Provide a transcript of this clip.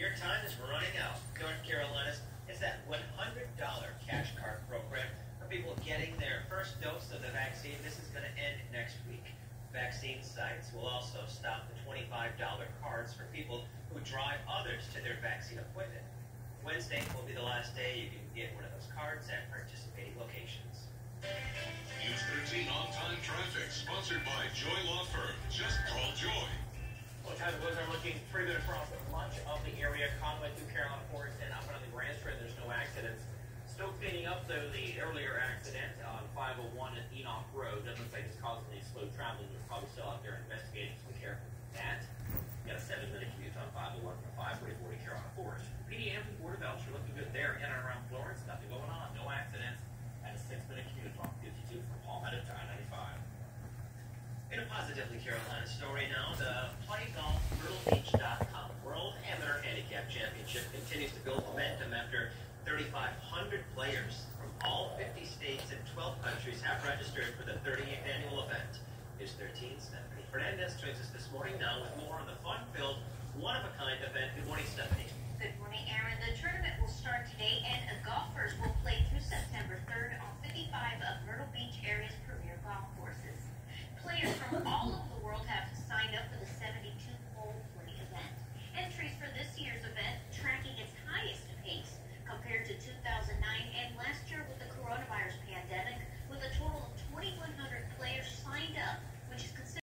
Your time is running out. North Carolina's is that $100 cash card program for people getting their first dose of the vaccine. This is going to end next week. Vaccine sites will also stop the $25 cards for people who drive others to their vaccine appointment. Wednesday will be the last day you can get one of those cards at participating locations. News 13 on-time traffic, sponsored by Joy Law Firm. Just call Joy. Well, time the weather looking pretty good across much of the area. Conway through Carolina Forest and up on the Grand Strand, there's no accidents. Still cleaning up, though, the earlier accident on 501 at Enoch Road. Doesn't look like it's causing any slow traveling. They're probably still out there investigating, so be careful with that. You got a 7-minute commute on 501 from 540 Carolina Forest. PD and Board of Health, you're looking good there in and around Florence. Nothing going on, no accidents. And a 6-minute commute on 52 from Palmetto to I-95. In a positively Carolina story now, the playgolfmyrtlebeach.com World Amateur Handicap Championship continues to build momentum after 3,500 players from all 50 states and 12 countries have registered for the 38th annual event. News 13's Stephanie Fernandez joins us this morning now with more on the fun-filled, one-of-a-kind event. Good morning, Stephanie. Good morning, Aaron. The tournament will start today, and golfers will play through September 3rd on 55 of Myrtle Beach area's premier golf courses. Players from all over the world have signed up for the 72-hole play event. Entries for this year's event tracking its highest pace compared to 2019